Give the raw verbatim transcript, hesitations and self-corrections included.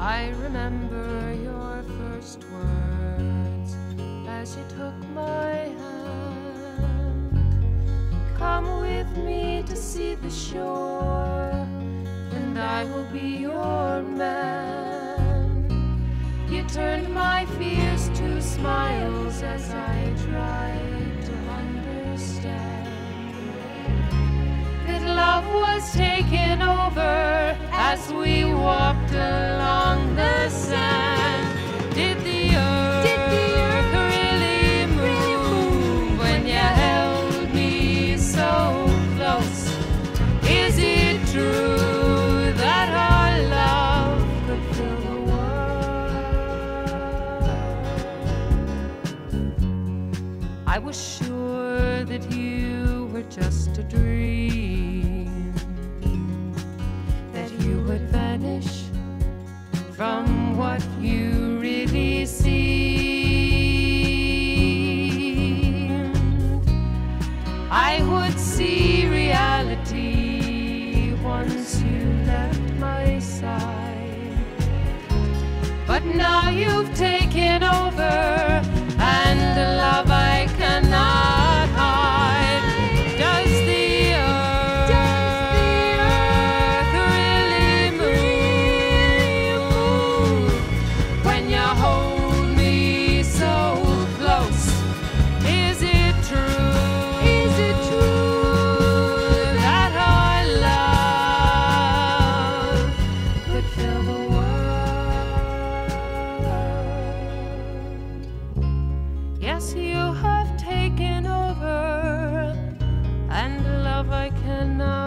I remember your first words as you took my hand. Come with me to see the shore, and I will be your man. You turned my fears to smiles as I tried to understand that love was taken over as we walked along the sand. Did the earth, Did the earth really move when you held me so close? Is it true that our love could fill the world? I was sure that you were just a dream, that you would vanish from what you really seemed. I would see reality once you left my side, but now you've taken over, and a love I cannot hide. Does the earth, Does the earth really move when you hold me so close? Is it true? Is it true that our love could fill the world? Yes, you have taken over, and love I cannot